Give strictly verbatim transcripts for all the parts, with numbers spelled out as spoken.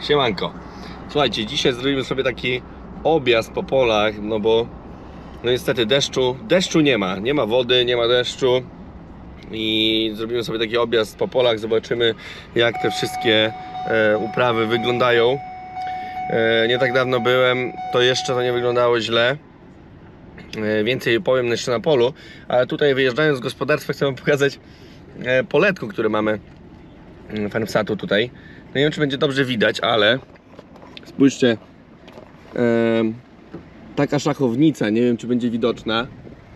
Siemanko. Słuchajcie, dzisiaj zrobimy sobie taki objazd po polach, no bo no niestety deszczu, deszczu nie ma, nie ma wody, nie ma deszczu i zrobimy sobie taki objazd po polach, zobaczymy jak te wszystkie e, uprawy wyglądają. E, nie tak dawno byłem, to jeszcze to nie wyglądało źle. E, więcej powiem jeszcze na polu, ale tutaj wyjeżdżając z gospodarstwa chcę wam pokazać e, poletko, które mamy Fenwsatu tutaj. No nie wiem, czy będzie dobrze widać, ale spójrzcie, e, taka szachownica, nie wiem, czy będzie widoczna.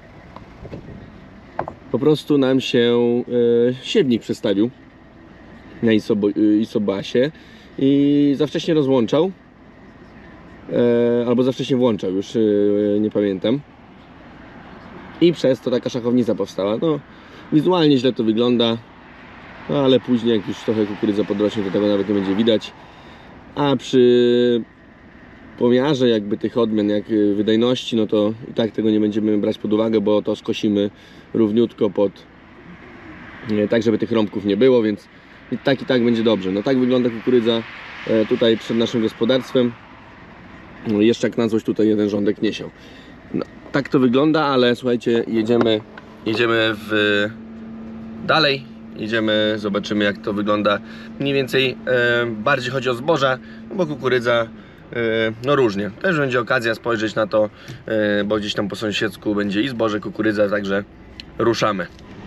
Po prostu nam się e, siewnik przestawił na isobo, isobasie i za wcześnie rozłączał, e, albo za wcześnie włączał, już e, nie pamiętam. I przez to taka szachownica powstała. No, wizualnie źle to wygląda, no, ale później jak już trochę kukurydza podrośnie, to tego nawet nie będzie widać. A przy pomiarze jakby tych odmian, jak wydajności, no to i tak tego nie będziemy brać pod uwagę, bo to skosimy równiutko pod, nie, tak żeby tych rąbków nie było, więc i tak i tak będzie dobrze. No tak wygląda kukurydza tutaj przed naszym gospodarstwem. No jeszcze jak na złość tutaj jeden rządek nie siał. No, tak to wygląda, ale słuchajcie, jedziemy, jedziemy w dalej. Jedziemy, zobaczymy jak to wygląda mniej więcej. E, bardziej chodzi o zboża, bo kukurydza e, no różnie. Też będzie okazja spojrzeć na to, e, bo gdzieś tam po sąsiedzku będzie i zboże, kukurydza, także ruszamy.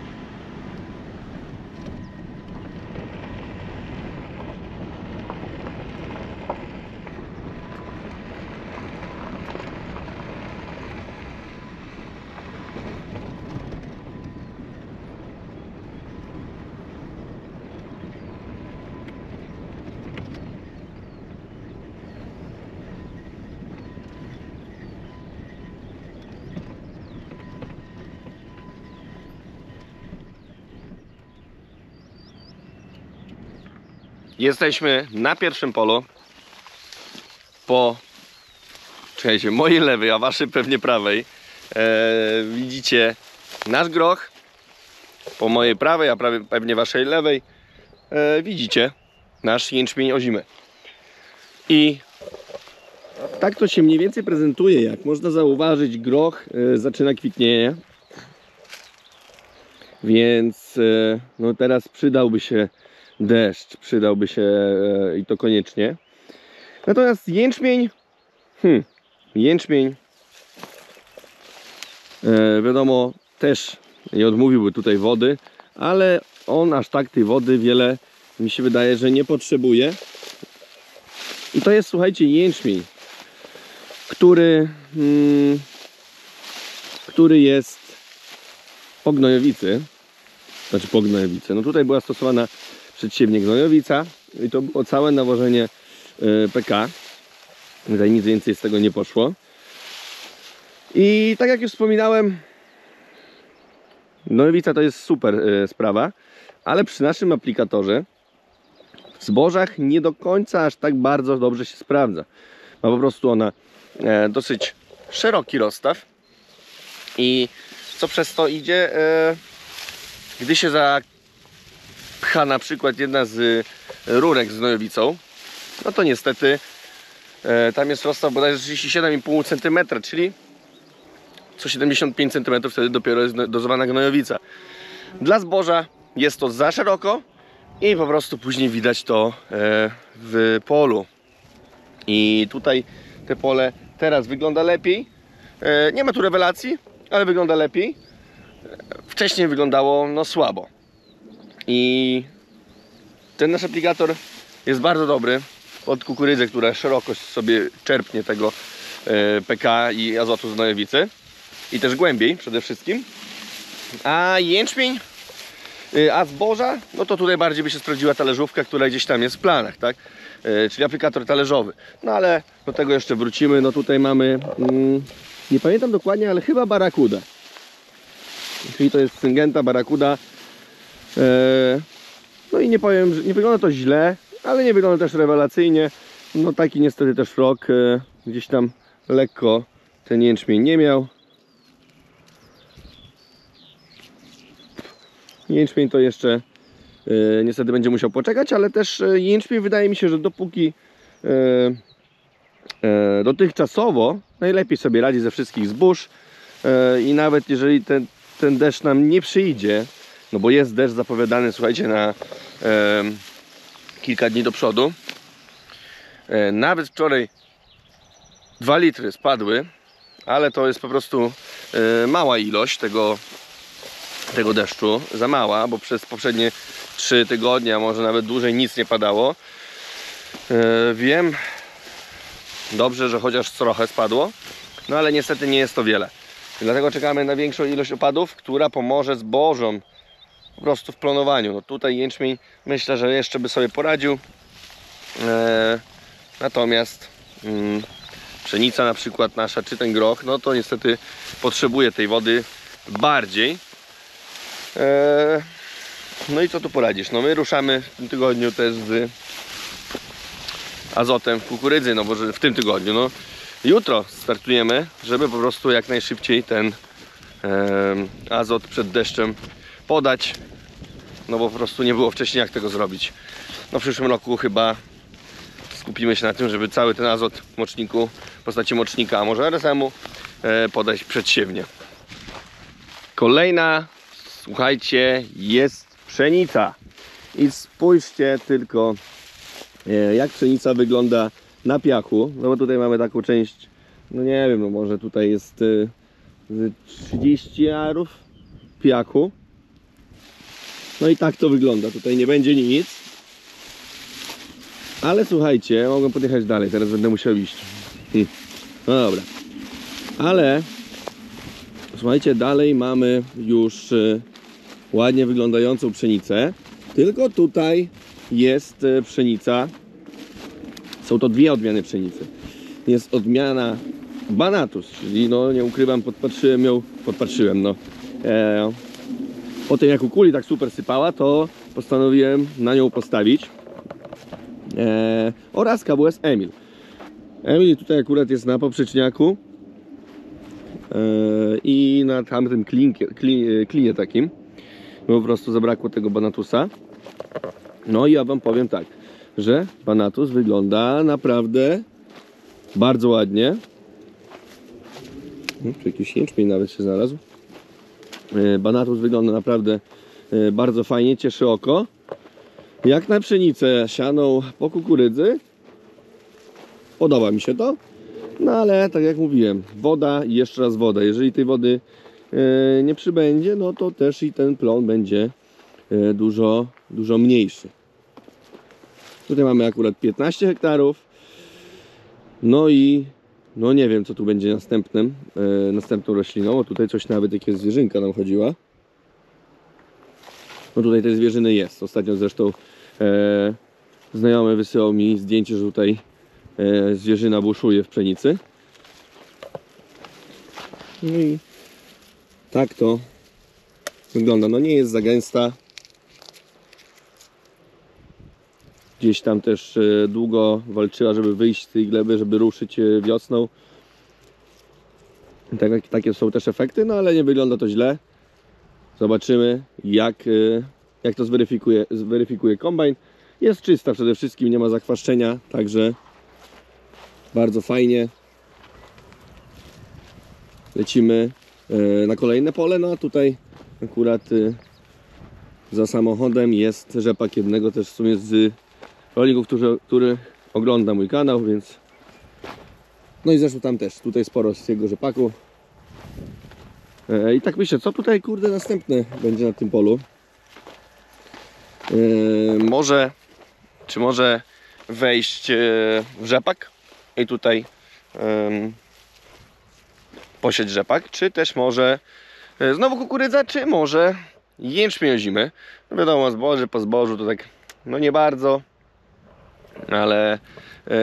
Jesteśmy na pierwszym polu. Po, czekajcie, mojej lewej, a waszej pewnie prawej. E, widzicie nasz groch. Po mojej prawej, a prawie, pewnie waszej lewej e, widzicie nasz jęczmień ozimy. I tak to się mniej więcej prezentuje. Jak można zauważyć, groch e, zaczyna kwitnienie. Więc e, no teraz przydałby się deszcz, przydałby się e, i to koniecznie. Natomiast jęczmień, hmm, jęczmień e, wiadomo też nie odmówiłby tutaj wody, ale on aż tak tej wody wiele mi się wydaje, że nie potrzebuje. I to jest, słuchajcie, jęczmień, który hmm, który jest po gnojowicy, znaczy po gnojowicy. No tutaj była stosowana przedsiewnie gnojowica i to było całe nawożenie P K. Tutaj nic więcej z tego nie poszło. I tak jak już wspominałem, gnojowica to jest super sprawa, ale przy naszym aplikatorze w zbożach nie do końca aż tak bardzo dobrze się sprawdza. Ma po prostu ona dosyć szeroki rozstaw i co przez to idzie, gdy się za pcha na przykład jedna z rurek z gnojowicą, no to niestety e, tam jest rozstaw bodajże trzydzieści siedem i pół centymetra, czyli co siedemdziesiąt pięć centymetrów wtedy dopiero jest dozowana gnojowica. Dla zboża jest to za szeroko i po prostu później widać to e, w polu. I tutaj te pole teraz wygląda lepiej. E, nie ma tu rewelacji, ale wygląda lepiej. Wcześniej wyglądało no słabo. I ten nasz aplikator jest bardzo dobry pod kukurydzę, która szeroko sobie czerpnie tego P K i azotu z gnojowicy i też głębiej przede wszystkim. A jęczmień, a zboża, no to tutaj bardziej by się sprawdziła talerzówka, która gdzieś tam jest w planach, tak? Czyli aplikator talerzowy. No ale do tego jeszcze wrócimy. No tutaj mamy, mm, nie pamiętam dokładnie, ale chyba Barakuda. Czyli to jest Syngenta Barakuda. No i nie powiem, że nie wygląda to źle, ale nie wygląda też rewelacyjnie. No taki niestety też rok gdzieś tam lekko ten jęczmień nie miał. Jęczmień to jeszcze niestety będzie musiał poczekać, ale też jęczmień wydaje mi się, że dopóki e, dotychczasowo najlepiej sobie radzi ze wszystkich zbóż e, i nawet jeżeli ten, ten deszcz nam nie przyjdzie, no bo jest deszcz zapowiadany, słuchajcie, na e, kilka dni do przodu. E, nawet wczoraj dwa litry spadły, ale to jest po prostu e, mała ilość tego, tego deszczu, za mała, bo przez poprzednie trzy tygodnie, a może nawet dłużej nic nie padało. E, wiem dobrze, że chociaż trochę spadło, no ale niestety nie jest to wiele. Dlatego czekamy na większą ilość opadów, która pomoże zbożom po prostu w plonowaniu. No tutaj jęczmień myślę, że jeszcze by sobie poradził. E, natomiast mm, pszenica na przykład nasza, czy ten groch, no to niestety potrzebuje tej wody bardziej. E, no i co tu poradzisz? No my ruszamy w tym tygodniu też z azotem w kukurydzy, no bo w tym tygodniu, no jutro startujemy, żeby po prostu jak najszybciej ten e, azot przed deszczem podać, no bo po prostu nie było wcześniej jak tego zrobić. No w przyszłym roku chyba skupimy się na tym, żeby cały ten azot w moczniku w postaci mocznika, a może R S M-u e, podać przedsiewnie. Kolejna, słuchajcie, jest pszenica i spójrzcie tylko, jak pszenica wygląda na piachu. No bo tutaj mamy taką część, no nie wiem, no może tutaj jest trzydzieści arów piachu. No i tak to wygląda, tutaj nie będzie nic. Ale słuchajcie, mogę podjechać dalej, teraz będę musiał iść. No dobra. Ale słuchajcie, dalej mamy już ładnie wyglądającą pszenicę. Tylko tutaj jest pszenica. Są to dwie odmiany pszenicy. Jest odmiana Banatus, czyli no nie ukrywam, podpatrzyłem ją, podpatrzyłem no. E, po tym jak u kuli tak super sypała, to postanowiłem na nią postawić. E, oraz K W S Emil. Emil tutaj akurat jest na poprzeczniaku e, i na tamtym klinkie, klin, klinie takim. Po prostu zabrakło tego Banatusa. No i ja wam powiem tak, że Banatus wygląda naprawdę bardzo ładnie. Czy jakiś jęczmień nawet się znalazł. Banatus wygląda naprawdę bardzo fajnie, cieszy oko. Jak na pszenicę sianą po kukurydzy podoba mi się to. No ale tak jak mówiłem, woda i jeszcze raz woda. Jeżeli tej wody nie przybędzie, no to też i ten plon będzie dużo, dużo mniejszy. Tutaj mamy akurat piętnaście hektarów. No i no nie wiem, co tu będzie następnym, e, następną rośliną. O, tutaj coś nawet, jakieś zwierzynka nam chodziła. No tutaj tej zwierzyny jest. Ostatnio zresztą e, znajomy wysyłał mi zdjęcie, że tutaj e, zwierzyna buszuje w pszenicy. No i tak to wygląda. No nie jest za gęsta. Gdzieś tam też długo walczyła, żeby wyjść z tej gleby, żeby ruszyć wiosną. Tak, takie są też efekty, no ale nie wygląda to źle. Zobaczymy, jak, jak to zweryfikuje, zweryfikuje kombajn. Jest czysta przede wszystkim, nie ma zakwaszczenia, także bardzo fajnie. Lecimy na kolejne pole, no a tutaj akurat za samochodem jest rzepak jednego też w sumie z rolników, który, który ogląda mój kanał, więc no i zresztą tam też, tutaj sporo z jego rzepaku. E, I tak myślę, co tutaj kurde następne będzie na tym polu. E, może, czy może wejść e, w rzepak i tutaj e, posieć rzepak, czy też może e, znowu kukurydza, czy może jęczmień ozimy. No wiadomo, zboże po zbożu to tak no nie bardzo. Ale yy,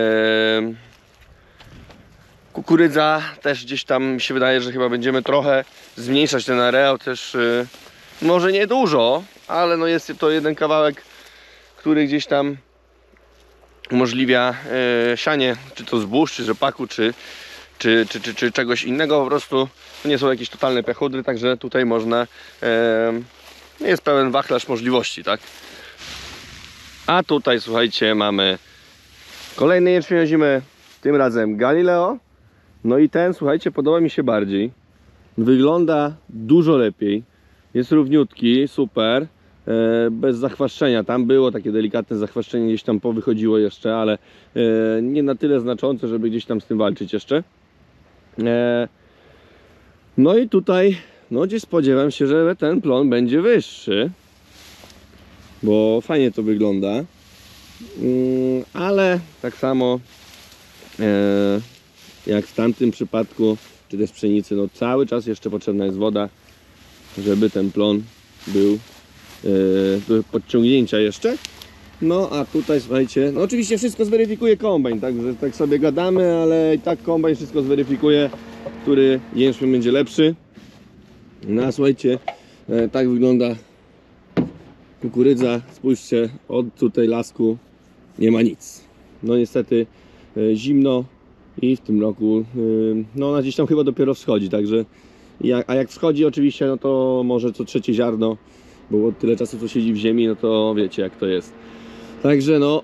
kukurydza też gdzieś tam mi się wydaje, że chyba będziemy trochę zmniejszać ten areał też, yy, może nie dużo, ale no jest to jeden kawałek, który gdzieś tam umożliwia yy, sianie, czy to zbóż, czy rzepaku, czy, czy, czy, czy, czy czegoś innego. Po prostu to nie są jakieś totalne piachudry, także tutaj można, yy, jest pełen wachlarz możliwości, tak? A tutaj słuchajcie, mamy Kolejny jęczmień ozimy, tym razem Galileo. No i ten, słuchajcie, podoba mi się bardziej. Wygląda dużo lepiej. Jest równiutki, super. E, bez zachwaszczenia. Tam było takie delikatne zachwaszczenie, gdzieś tam powychodziło jeszcze, ale e, nie na tyle znaczące, żeby gdzieś tam z tym walczyć jeszcze. E, no i tutaj, no gdzieś spodziewam się, że ten plon będzie wyższy. Bo fajnie to wygląda. Mm, ale tak samo e, jak w tamtym przypadku, czy też pszenicy, no cały czas jeszcze potrzebna jest woda, żeby ten plon był e, do podciągnięcia jeszcze. No a tutaj słuchajcie, no oczywiście wszystko zweryfikuje kombajn, także tak sobie gadamy, ale i tak kombajn wszystko zweryfikuje, który jęczmień będzie lepszy. No a słuchajcie, e, tak wygląda kukurydza. Spójrzcie, od tutaj lasku nie ma nic. No niestety e, zimno i w tym roku e, no ona gdzieś tam chyba dopiero wschodzi, także jak, a jak wschodzi oczywiście, no to może co trzecie ziarno, bo tyle czasu co siedzi w ziemi, no to wiecie jak to jest. Także no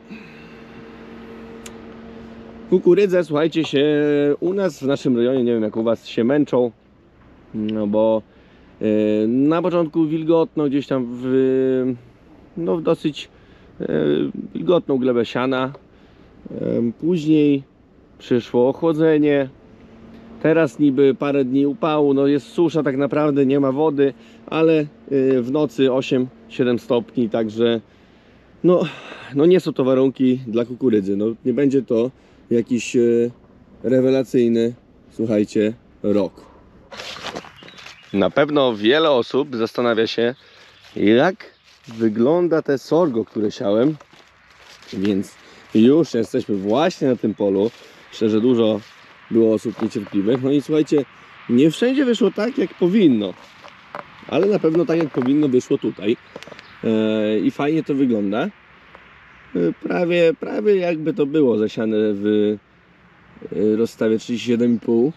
kukurydzę, słuchajcie, się u nas w naszym rejonie, nie wiem jak u was, się męczą, no bo e, na początku wilgotno gdzieś tam w, no w dosyć e, wilgotną glebę siana, e, później przyszło ochłodzenie, teraz niby parę dni upału, no jest susza tak naprawdę, nie ma wody, ale e, w nocy osiem siedem stopni, także no, no nie są to warunki dla kukurydzy. No, nie będzie to jakiś e, rewelacyjny, słuchajcie, rok. Na pewno wiele osób zastanawia się, jak wygląda te sorgo, które siałem. Więc już jesteśmy właśnie na tym polu. Myślę, że dużo było osób niecierpliwych. No i słuchajcie, nie wszędzie wyszło tak, jak powinno. Ale na pewno tak, jak powinno, wyszło tutaj. I fajnie to wygląda. Prawie, prawie jakby to było zasiane w rozstawie trzydzieści siedem i pół.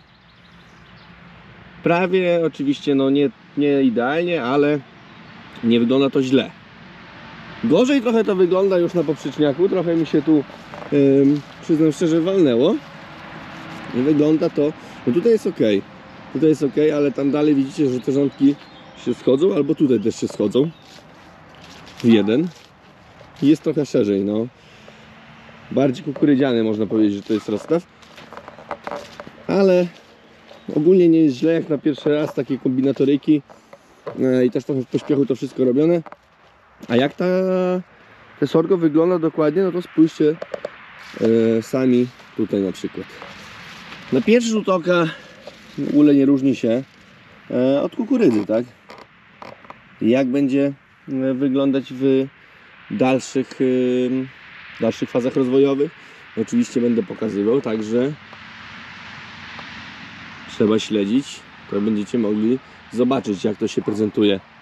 Prawie oczywiście no nie, nie idealnie, ale nie wygląda to źle. Gorzej trochę to wygląda już na poprzeczniaku. Trochę mi się tu ym, przyznam szczerze walnęło. I wygląda to, no tutaj jest ok. Tutaj jest ok, ale tam dalej widzicie, że te rządki się schodzą, albo tutaj też się schodzą. Jeden. Jest trochę szerzej, no. Bardziej kukurydziany można powiedzieć, że to jest rozstaw. Ale ogólnie nie jest źle jak na pierwszy raz takie kombinatoryki. I też trochę w pośpiechu to wszystko robione. A jak ta, te sorgo wygląda dokładnie, no to spójrzcie e, sami tutaj na przykład. Na pierwszy rzut oka w ogóle nie różni się e, od kukurydzy, tak? Jak będzie wyglądać w dalszych, e, dalszych fazach rozwojowych, oczywiście będę pokazywał, także trzeba śledzić, to będziecie mogli zobaczyć, jak to się prezentuje.